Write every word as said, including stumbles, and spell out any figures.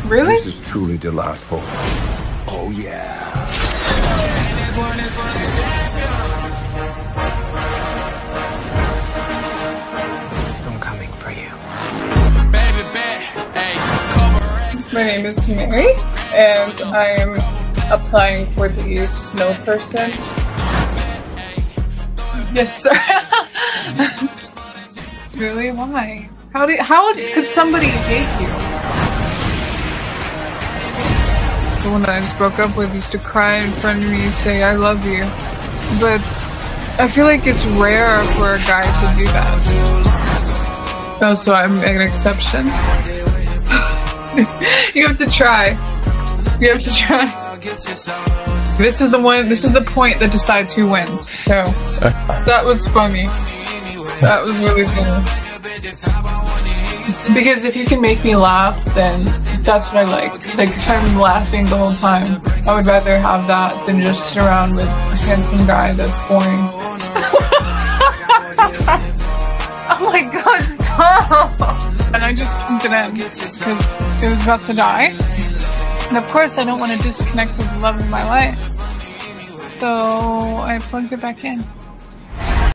Really? This is truly delightful. Oh yeah. I'm coming for you. My name is Mary, and I am applying for the snow person. Yes, sir. Really? Why? How do? How could somebody hate you? The one that I just broke up with used to cry in front of me and say, "I love you," but I feel like it's rare for a guy to do that. Oh, so I'm an exception. You have to try. You have to try. This is the one, this is the point that decides who wins. So, that was funny. That was really funny. Because if you can make me laugh, then that's what I like. Like, if I'm laughing the whole time, I would rather have that than just sit around with a handsome guy that's boring. Oh my god, stop! And I just plugged it in because it was about to die. And of course I don't want to disconnect with the love of my life. So I plugged it back in.